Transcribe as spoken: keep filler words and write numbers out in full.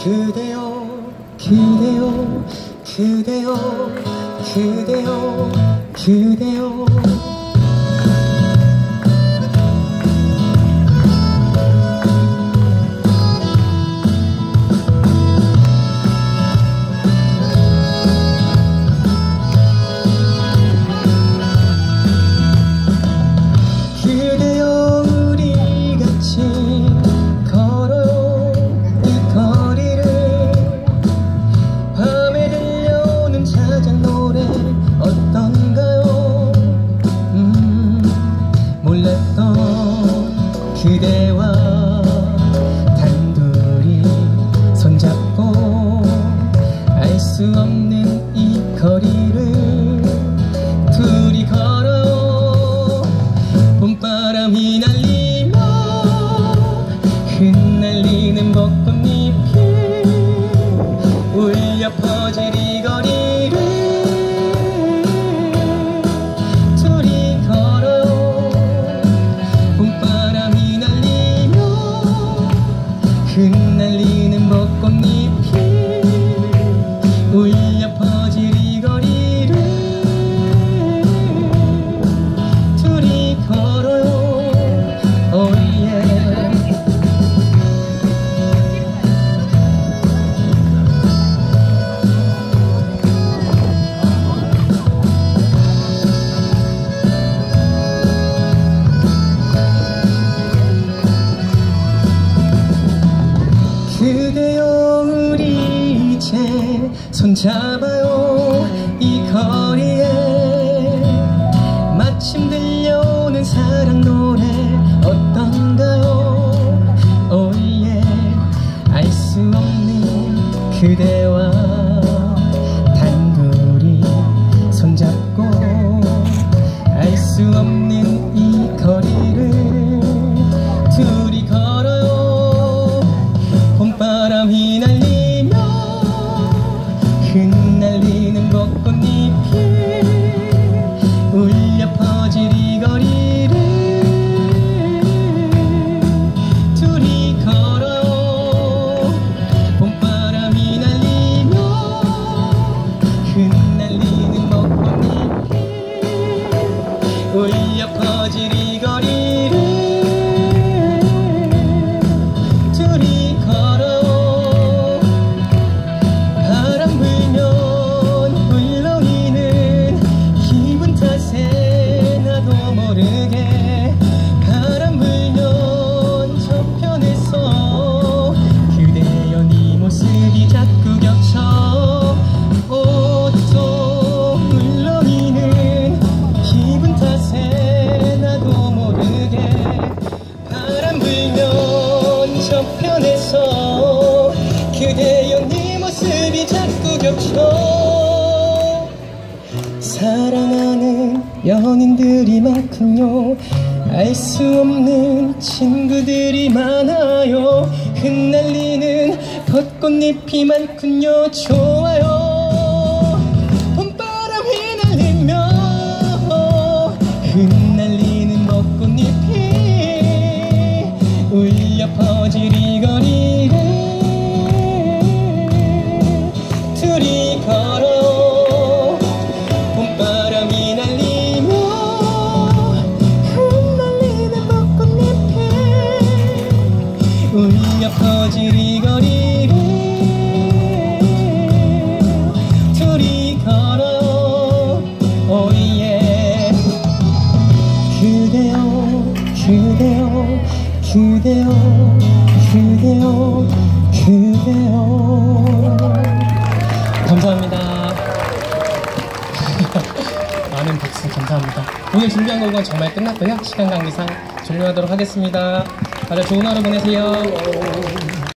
그대여 그대여 그대여 그대여 그대여 그대여 우리 같이 걸어요 이 거리를 밤에 들려오는 자작 노래 어떤가요? 음, 몰랐던 그대와 단둘이 손잡고 알 수 없는 이 거리를 둘이 걸어요. 봄바람이 날리며 흩날리는 벚꽃잎이 울려 퍼질 이 거리를 둘이 걸어요. 봄바람이 날리며 흩날리는 벚꽃잎이 울려 퍼질 이 거리를 둘이 걸어요. Oh yeah. 그대여 우리 이제 손잡아요 이 거리에 마침 들려오는 사랑 노래 어떤가요? Oh yeah. 알 수 없는 그대와 단둘이 손잡고 알 수 없는 이 거리를 둘이 걸어요. 봄바람이 날리며 흩날리는 벚꽃잎이 울려 퍼질 이 거리를 둘이 걸어요. 봄바람이 날리며 흩날리는 벚꽃잎이 울려 퍼질 이 거리를 둘이 걸어요. 바람 불면 울렁이는 기분 탓에 나도 모르게 바람 불면 저편에서 그대여 네 모습이 자꾸 겹쳐 옷도 울렁이는 기분 탓에 나도 모르게 바람 불면 저편에서 그대여 네 모습이 자꾸 겹쳐 사랑하는 연인들이 많군요. 알 수 없는 친구들이 많아요. 흩날리는 벚꽃잎이 많군요. 좋아요. 봄바람이 날리며 흩날리는 벚꽃잎이 울려 퍼질 이 거리를 둘이 걸어요. 봄바람이 날리며 흩날리는 벚꽃잎이 울려 퍼질 이 거리를 둘이 걸어요. Oh yeah. 그대여 그대여 그대여 그대여 그대여 감사합니다. 많은 박수 감사합니다. 오늘 준비한 곡은 정말 끝났고요. 시간 관계상 종료하도록 하겠습니다. 다들 좋은 하루 보내세요.